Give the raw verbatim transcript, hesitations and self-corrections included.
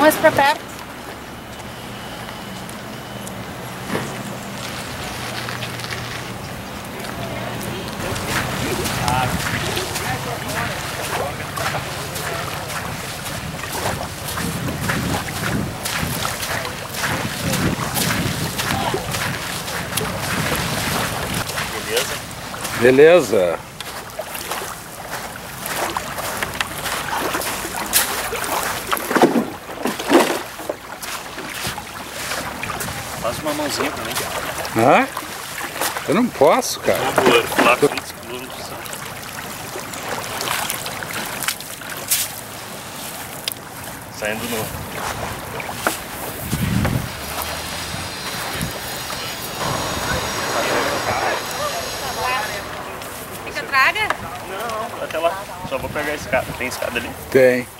mais pra perto. Beleza? Beleza. Faz uma mãozinha pra mim. Hã? Eu não posso, cara. Vou lá quantos quilômetros são. Saindo no... Fica traga? Não, até lá. Só vou pegar a escada. Tem escada ali? Tem.